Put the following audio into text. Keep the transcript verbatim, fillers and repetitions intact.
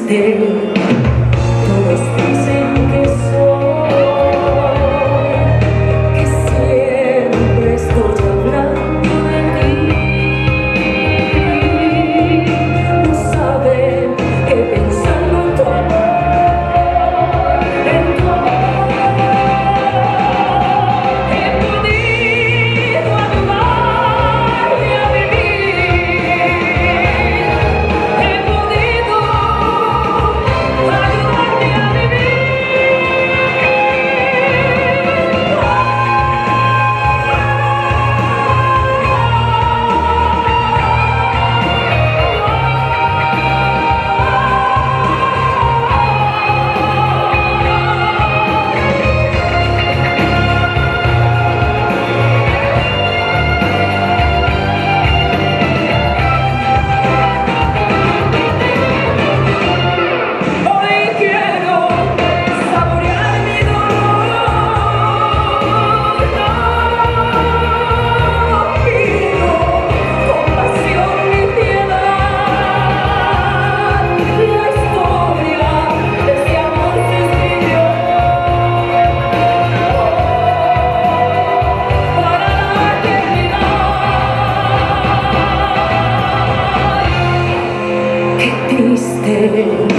triste. Todos dicen que soy, que siempre estoy hablando de ti. No saben que pensando en tu amor, en tu amor, he podido ayudarte a vivir. He podido ayudarte a vivir. Hoy quiero saborear mi dolor. No pido compasión ni piedad. La historia de este amor se escribió para la eternidad. Qué triste